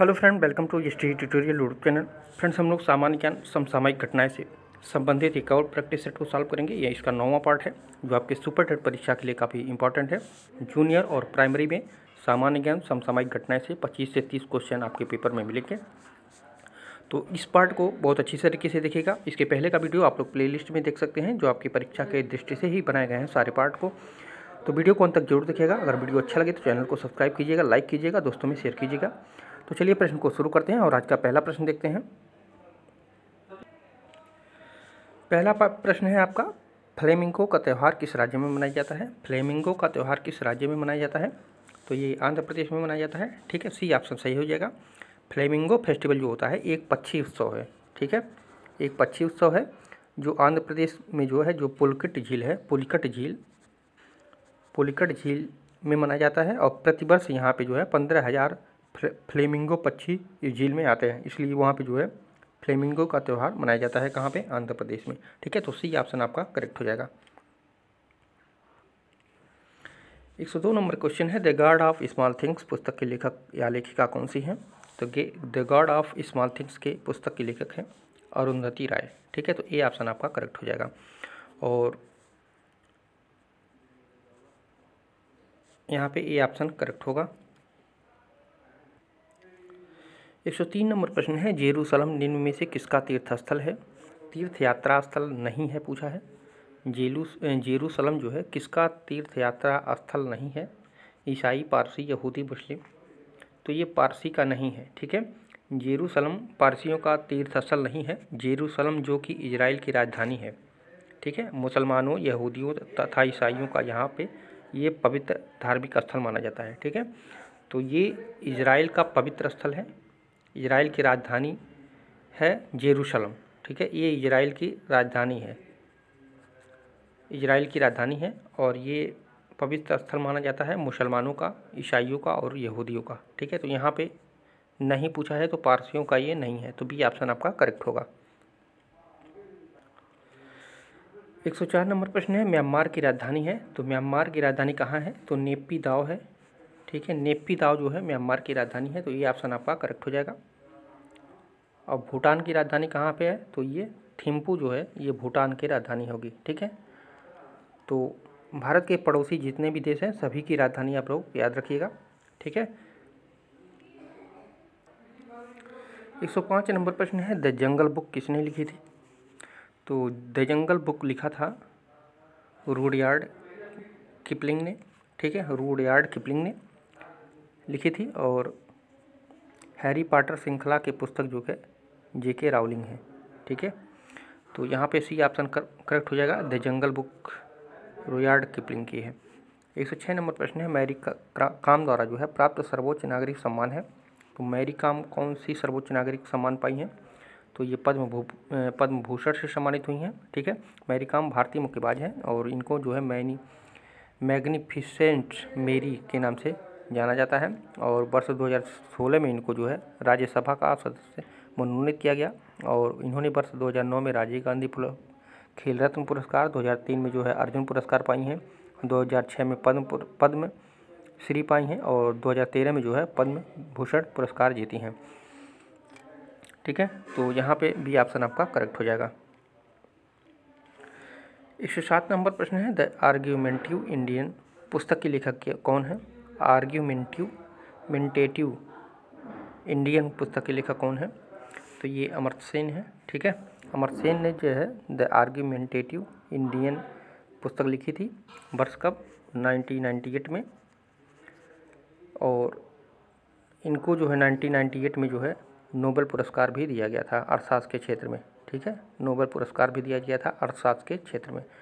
Hello friend, welcome to history tutorial YouTube channel. Friends, हम लोग सामान्य ज्ञान समसामयिक घटनाएं से संबंधित एक और प्रैक्टिस सेट को सॉल्व करेंगे। ये इसका 9वां पार्ट है जो आपके सुपर टेट परीक्षा के लिए काफ़ी इंपॉर्टेंट है। जूनियर और प्राइमरी में सामान्य ज्ञान समसामयिक घटनाएं से 25 से 30 क्वेश्चन आपके पेपर में मिलेंगे। तो इस पार्ट को बहुत अच्छी तरीके से देखिएगा। इसके पहले का वीडियो आप लोग प्लेलिस्ट में देख सकते हैं जो आपकी परीक्षा के दृष्टि से ही बनाए गए हैं सारे पार्ट को। तो वीडियो को अंत तक जरूर देखिएगा। अगर वीडियो अच्छा लगे तो चैनल को सब्सक्राइब कीजिएगा, लाइक कीजिएगा, दोस्तों में शेयर कीजिएगा। तो चलिए प्रश्न को शुरू करते हैं और आज का पहला प्रश्न देखते हैं। पहला प्रश्न है आपका, फ्लेमिंगो का त्यौहार किस राज्य में मनाया जाता है? फ्लेमिंगो का त्यौहार किस राज्य में मनाया जाता है? तो ये आंध्र प्रदेश में मनाया जाता है। ठीक है, सी ऑप्शन सही हो जाएगा। फ्लेमिंगो फेस्टिवल जो होता है एक पक्षी उत्सव है। ठीक है, एक पक्षी उत्सव है जो आंध्र प्रदेश में जो है, जो पुलिकट झील है, पुलिकट झील में मनाया जाता है। और प्रतिवर्ष यहाँ पे जो है 15,000 फ्लेमिंगो पक्षी इस झील में आते हैं, इसलिए वहाँ पे जो है फ्लेमिंगो का त्यौहार मनाया जाता है। कहाँ पे? आंध्र प्रदेश में। ठीक है, तो सी ऑप्शन आपका करेक्ट हो जाएगा। 102 नंबर क्वेश्चन है, the God of Small Things पुस्तक के लेखक या लेखिका कौन सी हैं? तो the God of Small Things के पुस्तक के लेखक हैं अरुंधति राय। ठीक है, तो ए ऑप्शन आपका करेक्ट हो जाएगा। और यहाँ पे ए ऑप्शन करेक्ट होगा। 103 नंबर प्रश्न है, जेरूसलम निम्न में से किसका तीर्थ स्थल है? तीर्थ यात्रा स्थल नहीं है पूछा है। जेरूसलम जो है किसका तीर्थ यात्रा स्थल नहीं है? ईसाई, पारसी, यहूदी, मुस्लिम। तो ये पारसी का नहीं है। ठीक है, जेरूसलम पारसियों का तीर्थ स्थल नहीं है। जेरूसलम जो कि इजराइल की राजधानी है। ठीक है, मुसलमानों, यहूदियों तथा ईसाइयों का यहाँ पे ये पवित्र धार्मिक स्थल माना जाता है। ठीक है, तो ये इजराइल का पवित्र स्थल है। इजराइल की राजधानी है जेरूसलम। ठीक है, ये इजराइल की राजधानी है, इजराइल की राजधानी है। और ये पवित्र स्थल माना जाता है मुसलमानों का, ईसाइयों का और यहूदियों का। ठीक है, तो यहाँ पे नहीं पूछा है तो पारसियों का ये नहीं है, तो बी ऑप्शन आपका करेक्ट होगा। 104 नंबर प्रश्न है, म्यांमार की राजधानी है। तो म्यांमार की राजधानी कहाँ है? तो नेप्पीदाव है। ठीक है, नेप्पीदाव जो है म्यांमार की राजधानी है, तो ये ऑप्शन आपका करेक्ट हो जाएगा। और भूटान की राजधानी कहाँ पे है? तो ये थिम्पू जो है ये भूटान की राजधानी होगी। ठीक है, तो भारत के पड़ोसी जितने भी देश हैं सभी की राजधानी आप लोग याद रखिएगा। ठीक है, 105 नंबर प्रश्न है, द जंगल बुक किसने लिखी थी? तो द जंगल बुक लिखा था रुडयार्ड किपलिंग ने। ठीक है, रुडयार्ड किपलिंग ने लिखी थी। और हैरी पॉटर श्रृंखला के पुस्तक जो है जेके राउलिंग है। ठीक है, तो यहाँ पे सी ऑप्शन करेक्ट हो जाएगा। The Jungle Book Rudyard Kipling की है। 106 नंबर प्रश्न है, मैरी काम द्वारा जो है प्राप्त सर्वोच्च नागरिक सम्मान है। तो मैरी काम कौन सी सर्वोच्च नागरिक सम्मान पाई हैं? तो ये पद्म भूषण से सम्मानित हुई हैं। ठीक है, मैरी काम भारतीय मुक्केबाज हैं और इनको जो है मैग्निफिसेंट मेरी के नाम से जाना जाता है। और वर्ष 2016 में इनको जो है राज्यसभा का सदस्य मनोनीत किया गया। और इन्होंने वर्ष 2009 में राजीव गांधी खेल रत्न पुरस्कार, 2003 में जो है अर्जुन पुरस्कार पाई हैं, 2006 में पद्म श्री पाई हैं और 2013 में जो है पद्म भूषण पुरस्कार जीती हैं। ठीक है, तो यहाँ पे बी ऑप्शन आपका करेक्ट हो जाएगा। 107 नंबर प्रश्न है, द आर्ग्यूमेंटिव इंडियन पुस्तक के लेखक कौन है? आर्ग्यूमेंटेटिव इंडियन पुस्तक के लेखक कौन है? तो ये अमर्त्य सेन है। ठीक है, अमर्त्य सेन ने जो है द आर्ग्यूमेंटेटिव इंडियन पुस्तक लिखी थी। वर्ष कब? 1998 में। और इनको जो है 1998 में जो है नोबेल पुरस्कार भी दिया गया था अर्थशास्त्र के क्षेत्र में। ठीक है, नोबेल पुरस्कार भी दिया गया था अर्थशास्त्र के क्षेत्र में।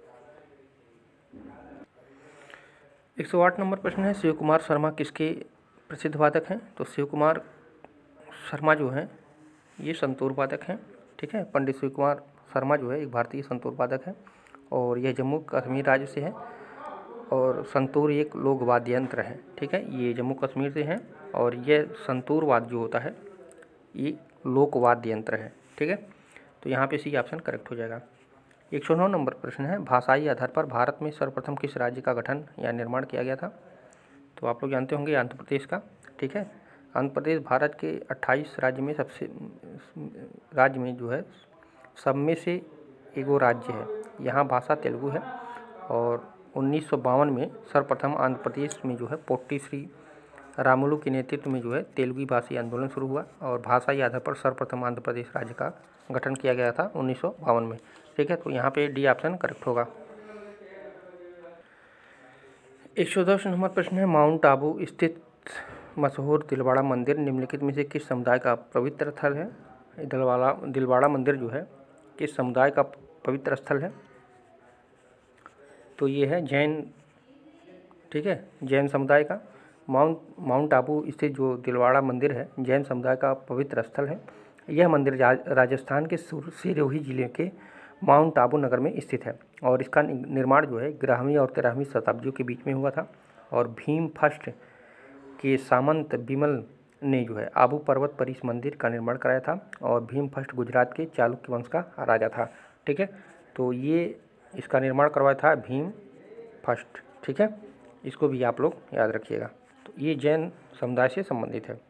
108 नंबर प्रश्न है, शिव कुमार शर्मा किसके प्रसिद्ध वादक हैं? तो शिव कुमार शर्मा जो हैं ये संतूर वादक हैं। ठीक है, पंडित शिव कुमार शर्मा जो है एक भारतीय संतूर वादक है और यह जम्मू कश्मीर राज्य से है। और संतूर एक लोक वाद्य यंत्र है। ठीक है, ये जम्मू कश्मीर से हैं और यह संतूर वाद्य जो होता है ये लोक वाद्य यंत्र है। ठीक है, तो यहाँ पे सी ऑप्शन करेक्ट हो जाएगा। 109 नंबर प्रश्न है, भाषाई आधार पर भारत में सर्वप्रथम किस राज्य का गठन या निर्माण किया गया था? तो आप लोग जानते होंगे आंध्र प्रदेश का। ठीक है, आंध्र प्रदेश भारत के 28 राज्य में राज्य में जो है सब में से एगो राज्य है। यहाँ भाषा तेलुगु है और 1952 में सर्वप्रथम आंध्र प्रदेश में जो है पोट्टी श्री रामुलु के नेतृत्व में जो है तेलुगु भाषी आंदोलन शुरू हुआ और भाषाई आधार पर सर्वप्रथम आंध्र प्रदेश राज्य का गठन किया गया था 1952 में। ठीक है, तो यहाँ पे डी ऑप्शन करेक्ट होगा। 110 नंबर प्रश्न है, माउंट आबू स्थित मशहूर दिलवाड़ा मंदिर निम्नलिखित में से किस समुदाय का पवित्र स्थल है? दिलवाड़ा मंदिर जो है किस समुदाय का पवित्र स्थल है? तो ये है जैन। ठीक है, जैन समुदाय का माउंट आबू स्थित जो दिलवाड़ा मंदिर है जैन समुदाय का पवित्र स्थल है। यह मंदिर राजस्थान के सिरोही जिले के माउंट आबू नगर में स्थित है और इसका निर्माण जो है 11वीं और 13वीं शताब्दियों के बीच में हुआ था और भीम फर्स्ट के सामंत बिमल ने जो है आबू पर्वत पर इस मंदिर का निर्माण कराया था और भीम फर्स्ट गुजरात के चालुक्य वंश का राजा था। ठीक है, तो ये इसका निर्माण करवाया था भीम फर्स्ट। ठीक है, इसको भी आप लोग याद रखिएगा। तो ये जैन समुदाय से संबंधित है।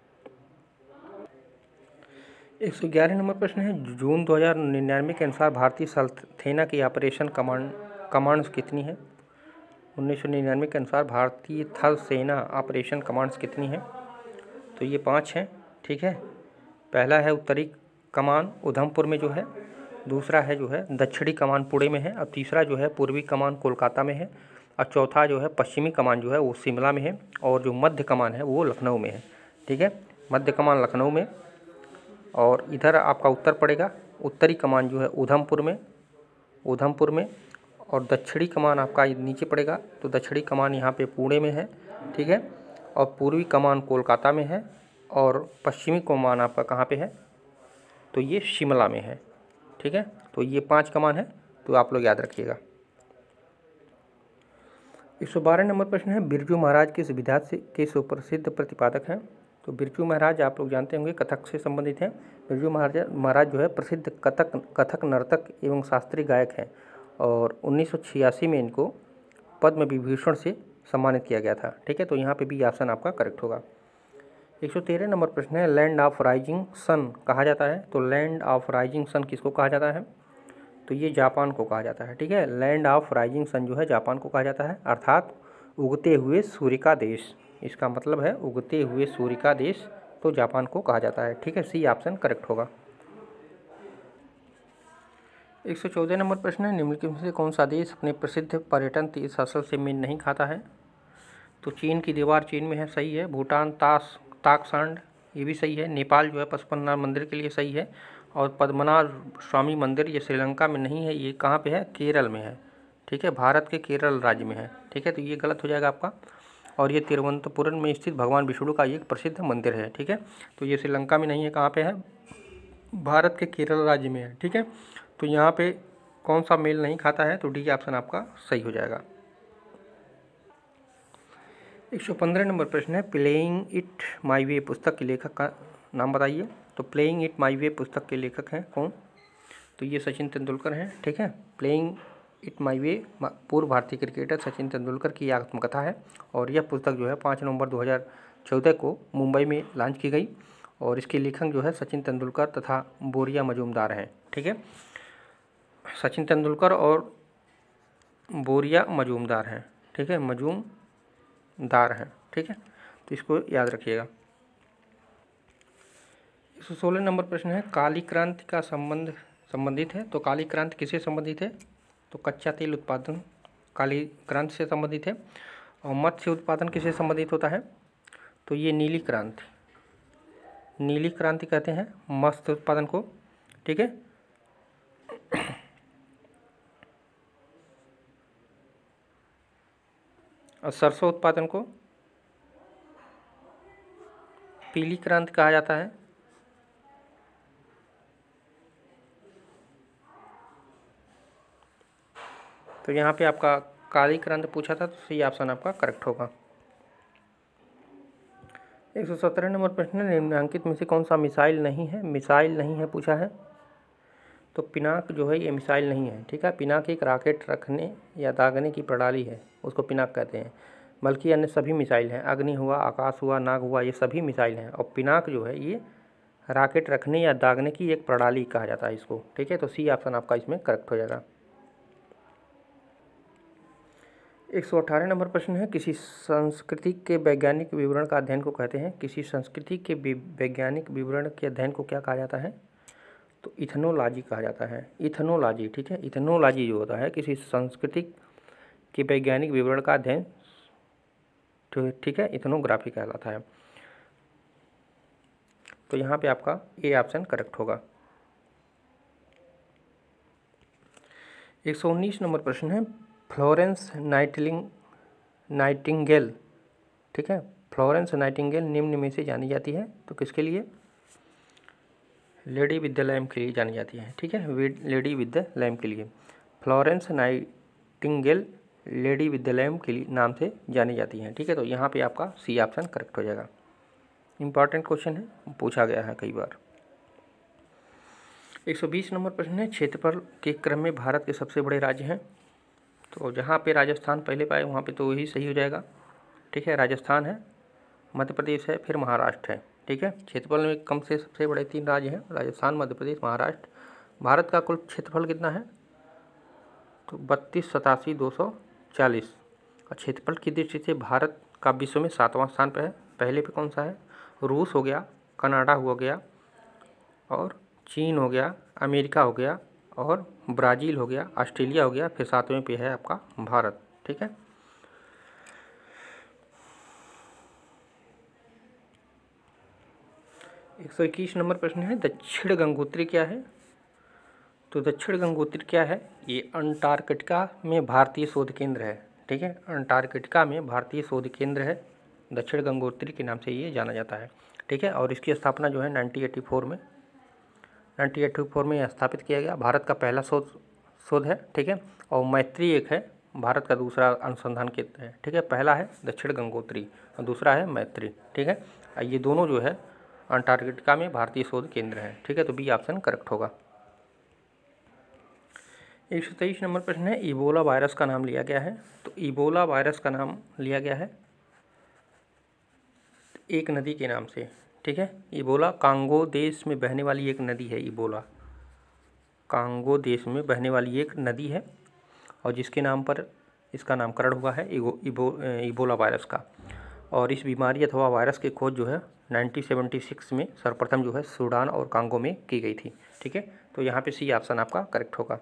111 नंबर प्रश्न है, जून 2099 के अनुसार भारतीय सेना की ऑपरेशन कमांड्स कितनी है? 1999 के अनुसार भारतीय थल सेना ऑपरेशन कमांड्स कितनी है? तो ये 5 हैं। ठीक है, पहला है उत्तरी कमान उधमपुर में जो है, दूसरा है जो है दक्षिणी कमान पुणे में है और तीसरा जो है पूर्वी कमान कोलकाता में है और चौथा जो है पश्चिमी कमान जो है वो शिमला में है और जो मध्य कमान है वो लखनऊ में है। ठीक है, मध्य कमान लखनऊ में और इधर आपका उत्तर पड़ेगा। उत्तरी कमान जो है उधमपुर में और दक्षिणी कमान आपका नीचे पड़ेगा। तो दक्षिणी कमान यहाँ पे पुणे में है। ठीक है, और पूर्वी कमान कोलकाता में है और पश्चिमी कमान आपका कहाँ पे है? तो ये शिमला में है। ठीक है, तो ये 5 कमान है, तो आप लोग याद रखिएगा। 112 नंबर प्रश्न है, बिरजू महाराज किस विधा के सुप्रसिद्ध प्रतिपादक हैं? तो बिरजू महाराज आप लोग जानते होंगे कथक से संबंधित हैं। बिरजू महाराज जो है प्रसिद्ध कथक नर्तक एवं शास्त्रीय गायक हैं और 1986 में इनको पद्म विभूषण से सम्मानित किया गया था। ठीक है, तो यहाँ पे भी ऑप्शन आपका करेक्ट होगा। 113 नंबर प्रश्न है, लैंड ऑफ राइजिंग सन कहा जाता है? तो लैंड ऑफ राइजिंग सन किसको कहा जाता है? तो ये जापान को कहा जाता है। ठीक है, लैंड ऑफ राइजिंग सन जो है जापान को कहा जाता है, अर्थात उगते हुए सूर्य का देश। इसका मतलब है उगते हुए सूर्य का देश, तो जापान को कहा जाता है। ठीक है, सी ऑप्शन करेक्ट होगा। 114 नंबर प्रश्न है, निम्नलिखित में से कौन सा देश अपने प्रसिद्ध पर्यटन तीर्थ स्थल से मेल नहीं खाता है? तो चीन की दीवार चीन में है, सही है। भूटान ताकसांड ये भी सही है। नेपाल जो है पशुपतिनाथ मंदिर के लिए सही है और पद्मनाभ स्वामी मंदिर ये श्रीलंका में नहीं है, ये कहाँ पे है? केरल में है। ठीक है, भारत के केरल राज्य में है। ठीक है, तो ये गलत हो जाएगा आपका। और ये तिरुवनंतपुरम में स्थित भगवान विष्णु का एक प्रसिद्ध मंदिर है। ठीक है, तो ये श्रीलंका में नहीं है, कहाँ पे है? भारत के केरल राज्य में है। ठीक है, तो यहाँ पे कौन सा मेल नहीं खाता है? तो डी ऑप्शन आपका सही हो जाएगा। 115 नंबर प्रश्न है, प्लेइंग इट माई वे पुस्तक के लेखक का नाम बताइए। तो प्लेइंग इट माई वे पुस्तक के लेखक हैं कौन? तो ये सचिन तेंदुलकर हैं। ठीक है, प्लेइंग इट माई वे पूर्व भारतीय क्रिकेटर सचिन तेंदुलकर की आत्मकथा है और यह पुस्तक जो है 5 नवंबर 2014 को मुंबई में लॉन्च की गई और इसके लेखक जो है सचिन तेंदुलकर तथा बोरिया मजूमदार हैं। ठीक है, सचिन तेंदुलकर और बोरिया मजूमदार हैं। ठीक है, मजूमदार हैं। ठीक है, तो इसको याद रखिएगा। 116 नंबर प्रश्न है, काली क्रांति का संबंधित है। तो काली क्रांति किससे संबंधित है? तो कच्चा तेल उत्पादन काली क्रांति से संबंधित है। और मत्स्य उत्पादन किससे संबंधित होता है? तो ये नीली क्रांति कहते हैं मत्स्य उत्पादन को। ठीक है, और सरसों उत्पादन को पीली क्रांति कहा जाता है। तो यहाँ पे आपका काली क्रांति पूछा था, तो सही ऑप्शन आपका करेक्ट होगा। 117 नंबर प्रश्न है, निम्नलिखित में से कौन सा मिसाइल नहीं है पूछा है। तो पिनाक जो है ये मिसाइल नहीं है। ठीक है, पिनाक एक रॉकेट रखने या दागने की प्रणाली है, उसको पिनाक कहते हैं। बल्कि अन्य सभी मिसाइल हैं। अग्नि हुआ, आकाश हुआ, नाग हुआ, ये सभी मिसाइल हैं। और पिनाक जो है ये रॉकेट रखने या दागने की एक प्रणाली कहा जाता है इसको, ठीक है। तो सी ऑप्शन आपका इसमें करेक्ट हो जाएगा। 118 नंबर प्रश्न है, किसी संस्कृति के वैज्ञानिक विवरण का अध्ययन को कहते हैं। किसी संस्कृति के वैज्ञानिक विवरण के अध्ययन को क्या कहा जाता है? तो इथनोलॉजी कहा जाता है। इथनोलॉजी, ठीक है। इथनोलॉजी जो होता है किसी संस्कृति के वैज्ञानिक विवरण का अध्ययन, तो ठीक है, इथनोग्राफी कहलाता है। तो यहाँ पे आपका ए ऑप्शन करेक्ट होगा। 119 नंबर प्रश्न है, फ्लोरेंस नाइटिंगेल, ठीक है। फ्लोरेंस नाइटिंगेल निम्न में से जानी जाती है, तो किसके लिए? लेडी विद द लैम्प के लिए जानी जाती है, ठीक है। लेडी विद द लैम्प के लिए Florence Nightingale lady with the lamp के लिए नाम से जानी जाती हैं, ठीक है। तो यहाँ पे आपका सी ऑप्शन करेक्ट हो जाएगा। इंपॉर्टेंट क्वेश्चन है, पूछा गया है कई बार। 120 नंबर प्रश्न है, क्षेत्रफल के क्रम में भारत के सबसे बड़े राज्य हैं। तो जहाँ पे राजस्थान पहले पाए वहाँ पे तो वही सही हो जाएगा, ठीक है। राजस्थान है, मध्य प्रदेश है, फिर महाराष्ट्र है, ठीक है। क्षेत्रफल में कम से सबसे बड़े 3 राज्य हैं, राजस्थान, मध्य प्रदेश, महाराष्ट्र। भारत का कुल क्षेत्रफल कितना है? तो 32, 87, 240। और क्षेत्रफल की दृष्टि से भारत का विश्व में 7वां स्थान पर है। पहले पे कौन सा है? रूस हो गया, कनाडा हो गया, और चीन हो गया, अमेरिका हो गया, और ब्राज़ील हो गया, ऑस्ट्रेलिया हो गया, फिर 7वें पे है आपका भारत, ठीक है। एक 121 नंबर प्रश्न है, दक्षिण गंगोत्री क्या है? तो दक्षिण गंगोत्री क्या है? ये अंटार्कटिका में भारतीय शोध केंद्र है, ठीक है। अंटार्कटिका में भारतीय शोध केंद्र है, दक्षिण गंगोत्री के नाम से ये जाना जाता है, ठीक है। और इसकी स्थापना जो है 1984 में स्थापित किया गया। भारत का पहला शोध है, ठीक है। और मैत्री एक है, भारत का दूसरा अनुसंधान केंद्र है, ठीक है। पहला है दक्षिण गंगोत्री और दूसरा है मैत्री, ठीक है। ये दोनों जो है अंटार्कटिका में भारतीय शोध केंद्र है, ठीक है। तो बी ऑप्शन करेक्ट होगा। 123 नंबर प्रश्न है, इबोला वायरस का नाम लिया गया है। तो इबोला वायरस का नाम लिया गया है एक नदी के नाम से, ठीक है। इबोला कांगो देश में बहने वाली एक नदी है। इबोला कांगो देश में बहने वाली एक नदी है, और जिसके नाम पर इसका नामकरण हुआ है इबोला वायरस का। और इस बीमारी अथवा वायरस की खोज जो है 1976 में सर्वप्रथम जो है सूडान और कांगो में की गई थी, ठीक है। तो यहाँ पे सी ऑप्शन आपका करेक्ट होगा।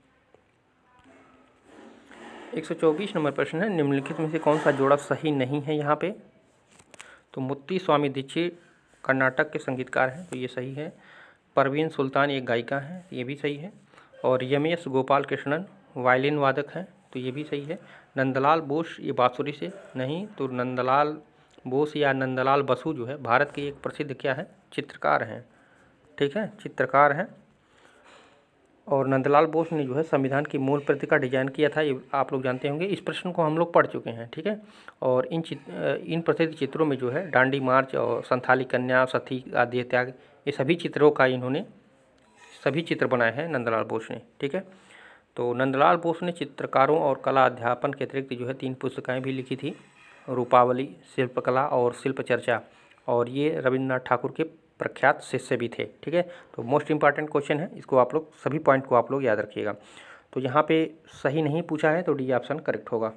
124 नंबर प्रश्न है, निम्नलिखित में से कौन सा जोड़ा सही नहीं है यहाँ पे? तो मुत्ती स्वामी दीक्षित कर्नाटक के संगीतकार हैं, तो ये सही है। परवीन सुल्तान एक गायिका हैं, ये भी सही है। और यमेश गोपाल कृष्णन वायलिन वादक हैं, तो ये भी सही है। नंदलाल बोस ये बांसुरी से नहीं, तो नंदलाल बोस या नंदलाल बसु जो है भारत के एक प्रसिद्ध क्या है? चित्रकार हैं, ठीक है, चित्रकार हैं। और नंदलाल बोस ने जो है संविधान की मूल प्रति का डिजाइन किया था, ये आप लोग जानते होंगे। इस प्रश्न को हम लोग पढ़ चुके हैं, ठीक है। और इन प्रसिद्ध चित्रों में जो है डांडी मार्च और संथाली कन्या, सती आदि त्याग, ये सभी चित्रों का इन्होंने सभी चित्र बनाए हैं नंदलाल बोस ने, ठीक है। तो नंदलाल बोस ने चित्रकारों और कला अध्यापन के अतिरिक्त जो है 3 पुस्तकें भी लिखी थी, रूपावली, शिल्पकला और शिल्प चर्चा। और ये रविन्द्रनाथ ठाकुर के प्रख्यात शिष्य भी थे, ठीक है। तो मोस्ट इंपॉर्टेंट क्वेश्चन है, इसको आप लोग सभी पॉइंट को आप लोग याद रखिएगा। तो यहाँ पे सही नहीं पूछा है, तो डी ऑप्शन करेक्ट होगा।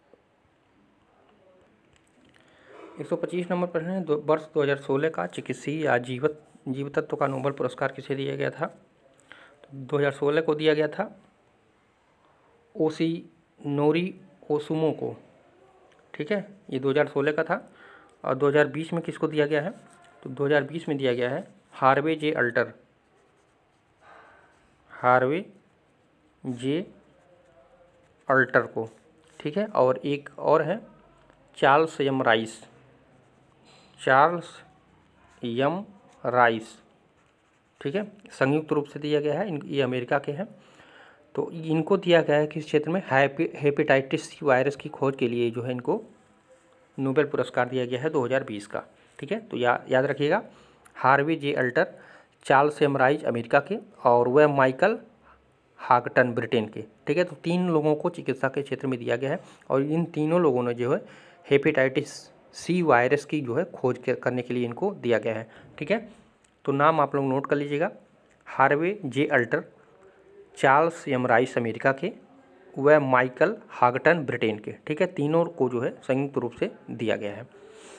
125 नंबर प्रश्न है, वर्ष 2016 का चिकित्सीय या जीवतत्व का नोबेल पुरस्कार किसे दिया गया था? तो 2016 को दिया गया था ओशिनोरी ओसुमो को, ठीक है। ये 2016 का था। और 2020 में किसको दिया गया है? तो 2020 में दिया गया है हार्वे जे अल्टर को, ठीक है। और एक और है चार्ल्स यम राइस, ठीक है। संयुक्त रूप से दिया गया है, ये अमेरिका के हैं। तो इनको दिया गया है किस क्षेत्र में? हेपेटाइटिस सी वायरस की खोज के लिए जो है इनको नोबेल पुरस्कार दिया गया है 2020 का, ठीक है। तो याद रखिएगा, Harvey J Alter, Charles M Rice America के, और वह माइकल हागटन ब्रिटेन के, ठीक है। तो 3 लोगों को चिकित्सा के क्षेत्र में दिया गया है। और इन तीनों लोगों ने जो है हेपेटाइटिस सी वायरस की जो है खोज करने के लिए इनको दिया गया है। ठीक है, तो नाम आप लोग नोट कर लीजिएगा, Harvey J Alter, Charles M Rice America के, व माइकल हागटन ब्रिटेन के। ठीक है, तीनों को जो है संयुक्त रूप से दिया गया है।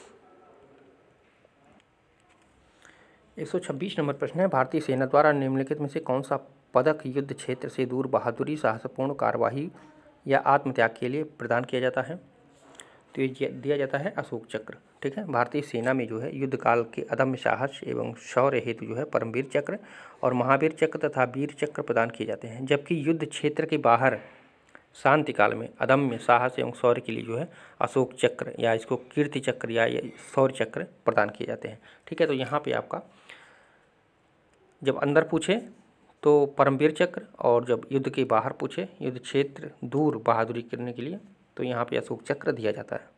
126 नंबर प्रश्न है, भारतीय सेना द्वारा निम्नलिखित में से कौन सा पदक युद्ध क्षेत्र से दूर बहादुरी, साहसपूर्ण कार्यवाही या आत्मत्याग के लिए प्रदान किया जाता है? तो ये दिया जाता है अशोक चक्र। ठीक है, भारतीय सेना में जो है युद्ध काल के अदम्य साहस एवं शौर्य हेतु जो है परमवीर चक्र और महावीर चक्र तथा वीर चक्र प्रदान किए जाते हैं, जबकि युद्ध क्षेत्र के बाहर शांति काल में अदम्य साहस एवं शौर्य के लिए जो है अशोक चक्र या इसको कीर्ति चक्र या शौर्य चक्र प्रदान किए जाते हैं। ठीक है, तो यहाँ पे आपका जब अंदर पूछे तो परमवीर चक्र और जब युद्ध के बाहर पूछे युद्ध क्षेत्र दूर बहादुरी करने के लिए तो यहाँ पे अशोक चक्र दिया जाता है।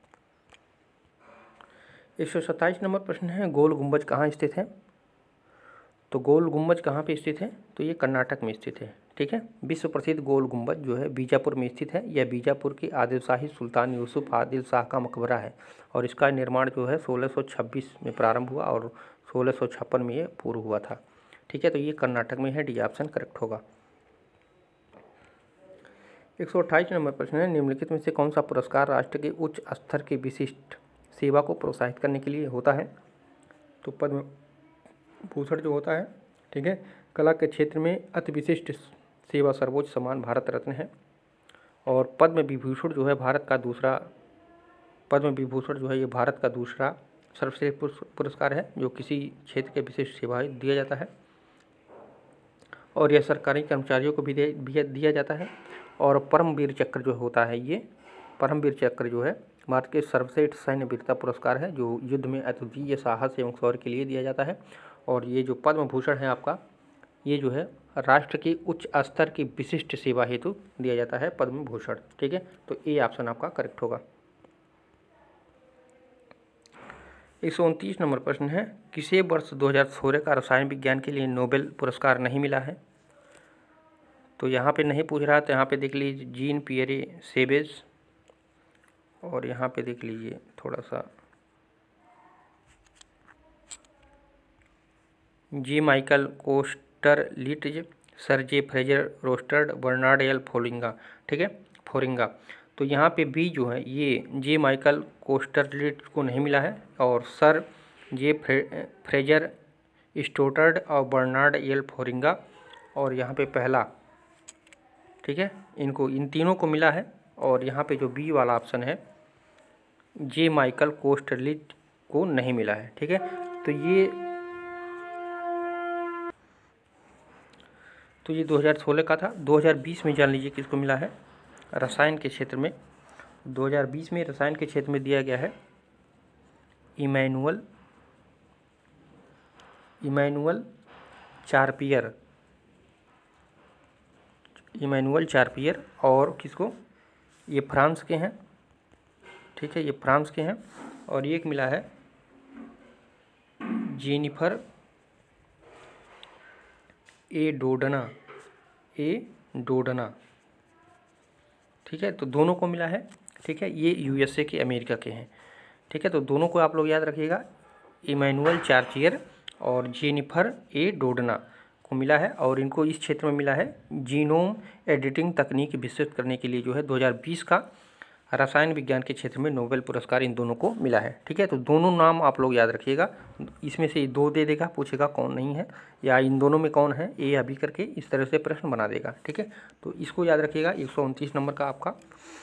127 नंबर प्रश्न है, गोल गुंबज कहाँ स्थित है? तो गोल गुंबज कहाँ पे स्थित है? तो ये कर्नाटक में स्थित है। ठीक है, विश्व प्रसिद्ध गोल गुंबज जो है बीजापुर में स्थित है। यह बीजापुर के आदिलशाही सुल्तान यूसुफ आदिल शाह का मकबरा है और इसका निर्माण जो है 1626 में प्रारंभ हुआ और 1656 में ये पूर्ण हुआ था। ठीक है, तो ये कर्नाटक में है, डी ऑप्शन करेक्ट होगा। 128 नंबर प्रश्न है, निम्नलिखित में से कौन सा पुरस्कार राष्ट्र के उच्च स्तर की विशिष्ट सेवा को प्रोत्साहित करने के लिए होता है? तो पद्म भूषण जो होता है, ठीक है, कला के क्षेत्र में अति विशिष्ट सेवा सर्वोच्च सम्मान भारत रत्न है। और पद्म विभूषण जो है भारत का दूसरा, पद्म विभूषण जो है ये भारत का दूसरा सर्वश्रेष्ठ पुरस्कार है जो किसी क्षेत्र के विशिष्ट सेवा दिया जाता है और यह सरकारी कर्मचारियों को भी दिया जाता है। और परमवीर चक्र जो होता है, ये परमवीर चक्र जो है भारत के सर्वश्रेष्ठ सैन्य वीरता पुरस्कार है जो युद्ध में अद्वितीय साहस एवं शौर्य के लिए दिया जाता है। और ये जो पद्म भूषण है आपका, ये जो है राष्ट्र की उच्च स्तर की विशिष्ट सेवा हेतु दिया जाता है पद्म भूषण। ठीक है, तो ए ऑप्शन आपका करेक्ट होगा। 129 नंबर प्रश्न है, किसे वर्ष 2016 का रसायन विज्ञान के लिए नोबेल पुरस्कार नहीं मिला है? तो यहाँ पे नहीं पूछ रहा, तो यहाँ पे देख लीजिए जीन पियरे सेबेज, और यहाँ पे देख लीजिए थोड़ा सा जी Michael Kosterlitz, Sir J Fraser Stoddart, Bernard L Feringa. ठीक है, फोरिंगा। तो यहाँ पे बी जो है ये जे माइकल कोस्टरलिट्ज को नहीं मिला है और सर जे फ्रेजर स्टोटर्ड और बर्नार्ड एल फोरिंगा, और यहाँ पे पहला, ठीक है, इनको इन तीनों को मिला है। और यहाँ पे जो बी वाला ऑप्शन है जे माइकल कोस्टरलिट्ज को नहीं मिला है। ठीक है, तो ये 2016 का था। 2020 में जान लीजिए किसको मिला है रसायन के क्षेत्र में। 2020 में रसायन के क्षेत्र में दिया गया है इमैनुअल चार्पियर, और किसको, ये फ्रांस के हैं। ठीक है, ये फ्रांस के हैं। और ये एक मिला है जेनिफर ए डोडना। ठीक है, तो दोनों को मिला है। ठीक है, ये यूएसए के, अमेरिका के हैं। ठीक है, तो दोनों को आप लोग याद रखिएगा, इमैनुअल चार्पियर और जेनिफर ए डोडना को मिला है। और इनको इस क्षेत्र में मिला है जीनोम एडिटिंग तकनीक विकसित करने के लिए जो है 2020 का रसायन विज्ञान के क्षेत्र में नोबेल पुरस्कार इन दोनों को मिला है। ठीक है, तो दोनों नाम आप लोग याद रखिएगा, इसमें से दो दे देगा, पूछेगा कौन नहीं है या इन दोनों में कौन है, ए या बी करके इस तरह से प्रश्न बना देगा। ठीक है, तो इसको याद रखिएगा। 129 नंबर का आपका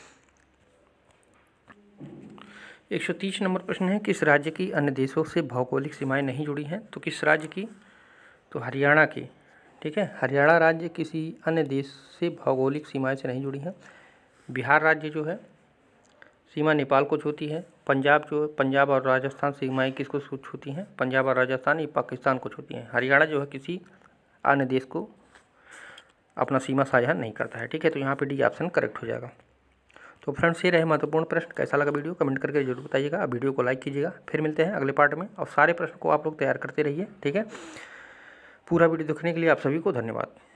130 नंबर प्रश्न है, किस राज्य की अन्य देशों से भौगोलिक सीमाएं नहीं जुड़ी हैं? तो किस राज्य की? तो हरियाणा की। ठीक है, हरियाणा राज्य किसी अन्य देश से भौगोलिक सीमाएं से नहीं जुड़ी हैं। बिहार राज्य जो है सीमा नेपाल को छूती है। पंजाब और राजस्थान सीमाएं किसको छूती हैं? पंजाब और राजस्थान ये पाकिस्तान को छूती हैं। हरियाणा जो है किसी अन्य देश को अपना सीमा साझा नहीं करता है। ठीक है, तो यहाँ पे डी ऑप्शन करेक्ट हो जाएगा। तो फ्रेंड्स, ये रहे महत्वपूर्ण प्रश्न। कैसा लगा वीडियो कमेंट करके जरूर बताइएगा। वीडियो को लाइक कीजिएगा। फिर मिलते हैं अगले पार्ट में, और सारे प्रश्न को आप लोग तैयार करते रहिए। ठीक है, पूरा वीडियो देखने के लिए आप सभी को धन्यवाद।